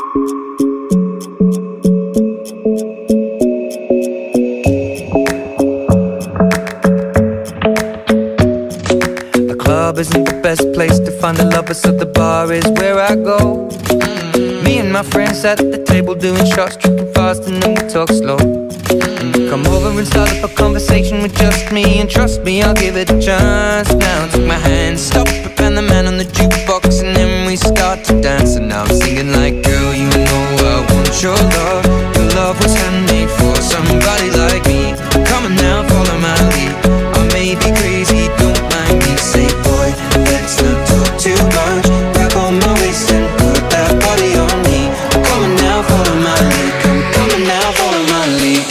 The club isn't the best place to find the lovers, so the bar is where I go. Me and my friends at the table doing shots, tripping fast, and then we talk slow. Come over and start up a conversation with just me, and trust me, I'll give it a chance. Now take my hand, stop it, and the man on the jukebox, and then we start to dance. And now I'm singing like, girl, you know I want your love. Your love was handmade for somebody like me. Come on now, follow my lead. I may be crazy, don't mind me. Say, boy, let's not talk too much. Grab on my waist and put that body on me. Come on now, follow my lead. Come on now, follow my lead.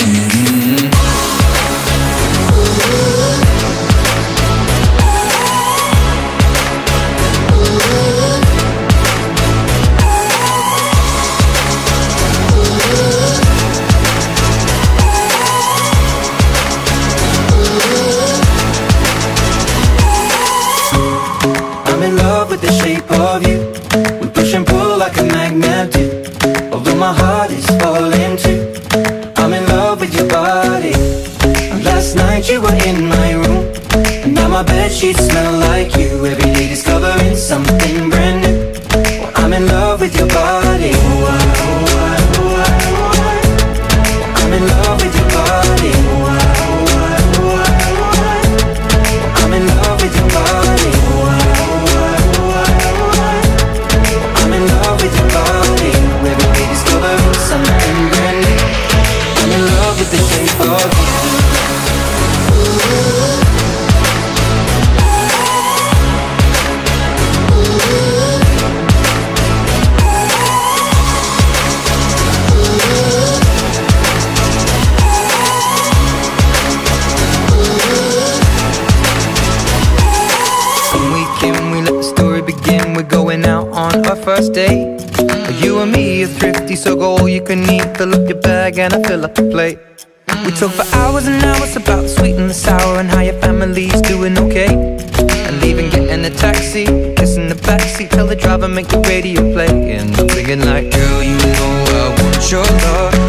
I'm in love with the shape of you. We push and pull like a magnet do. Although my heart is falling too. I'm in love with your body. Last night you were in my room, and now my bedsheets smell like you. Every day discovering something brand new. Well, I'm in love with your body. I'm in love with your body. I'm in love with your body. I'm in love with your body. Every day discovering something brand new. I'm in love with the shape of you. We let the story begin. We're going out on our first date. You and me are thrifty, so go all you can eat. Fill up your bag and I fill up the plate. We talk for hours and hours about the sweet and the sour, and how your family's doing okay. And leaving, getting a taxi, kissing the backseat, tell the driver make the radio play. And I'm thinking like, girl, you know I want your love.